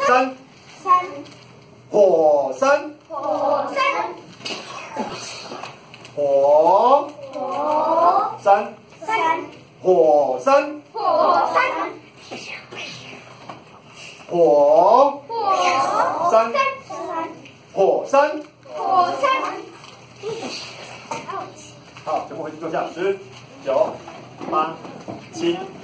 山，火山，火山，火山，火山。好，全部回去坐下，10、9、8、7。